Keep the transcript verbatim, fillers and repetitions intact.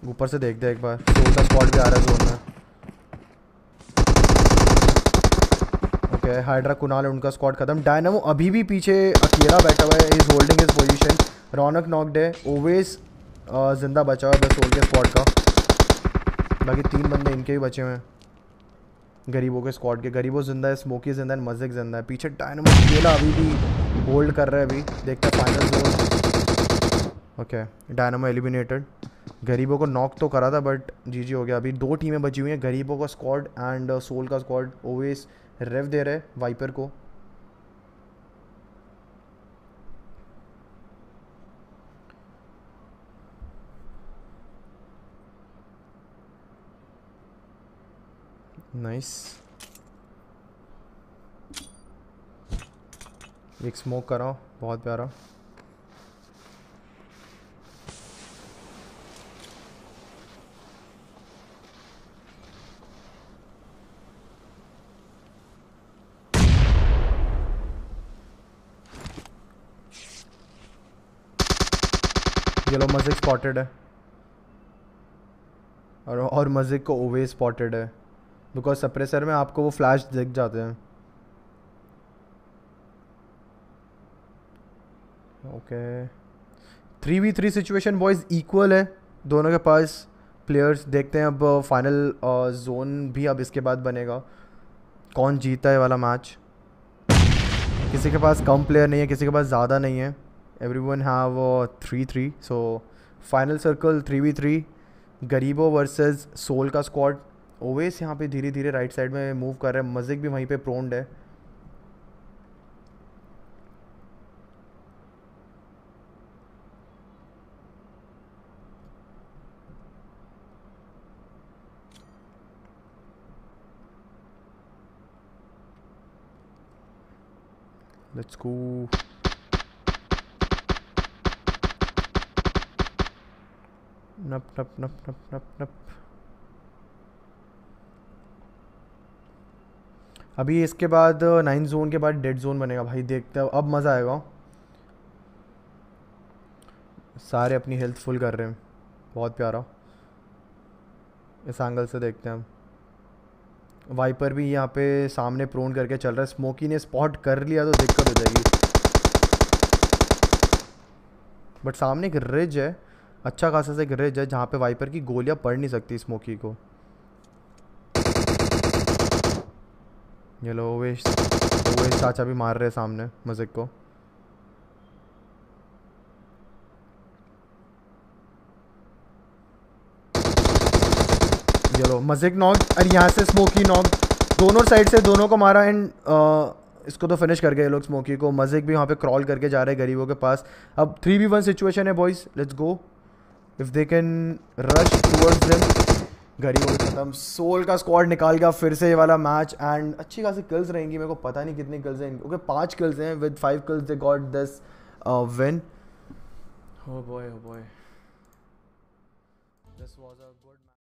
ऊपर से देख दे एक बार, सोल का स्क्वाड भी आ रहा है जोन में। ओके हाइड्रा कुनाल उनका स्क्वाड खत्म। डायनामो अभी भी पीछे अकेला बैठा हुआ है, is holding his position. Raunak knocked है, ओवेस जिंदा बचा हुआ है बस सोल के स्क्वाड का। बाकी तीन बंदे इनके भी बचे हुए हैं गरीबों के स्क्वाड के। गरीबों जिंदा है, स्मोकी जिंदा है, मजिक जिंदा है। पीछे डायनामो अकेला अभी भी होल्ड कर रहा है। अभी देखते हैं final zone. Okay Dynamo eliminated. गरीबों को नॉक तो करा था बट जी जी हो गया। अभी दो टीमें बची हुई हैं, गरीबों का स्क्वाड एंड सोल का स्क्वाड। ओवेस रेव दे रहे वाइपर को। नाइस एक स्मोक कराओ, बहुत प्यारा। ये लो मजिक स्पॉटेड है और और मजिक को ओवे स्पॉटेड है बिकॉज सप्रेसर में आपको वो फ्लैश दिख जाते हैं। Okay three v three situation boys equal है दोनों के पास प्लेयर्स। देखते हैं अब फाइनल जोन भी अब इसके बाद बनेगा, कौन जीता है वाला मैच। किसी के पास कम प्लेयर नहीं है, किसी के पास ज़्यादा नहीं है। Everyone have three three. So final circle three v three, गरीबो वर्सेस सोल का स्क्वाड। ओवेस यहाँ पे धीरे धीरे राइट साइड में मूव कर रहे हैं, मजिक भी वहीं पे प्रोन्ड है। Let's go. नप नप नप नप नप नप। अभी इसके बाद नाइन जोन के बाद डेड जोन बनेगा भाई, देखते हैं अब मज़ा आएगा। सारे अपनी हेल्थ फुल कर रहे हैं, बहुत प्यारा। इस एंगल से देखते हैं हम। वाइपर भी यहाँ पे सामने प्रोन करके चल रहा है। स्मोकी ने स्पॉट कर लिया तो दिक्कत हो जाएगी, बट सामने एक रिज है, अच्छा खासा सा एक रिज है जहाँ पे वाइपर की गोलियाँ पड़ नहीं सकती स्मोकी को। ये लो ओवेस ओवेस चाचा भी मार रहे हैं सामने मजिक को। ये लो मजिक नॉक और यहाँ से स्मोकी नॉक। दोनों साइड से दोनों को मारा एंड इसको तो फिनिश कर गए ये लोग स्मोकी को। मजिक भी वहाँ पे क्रॉल करके जा रहे हैं गरीबों के पास। अब थ्री वी वन सिचुएशन है boys, let's go if they can rush towards them. गरीबों के खत्म, सोल का स्क्वाड निकाल गया फिर से ये वाला मैच एंड अच्छी खासी किल्स रहेंगी। मेरे को पता नहीं कितनी किल्स हैं, ओके पाँच किल्स हैं। With five kills they got this win. Oh boy, oh boy. This was a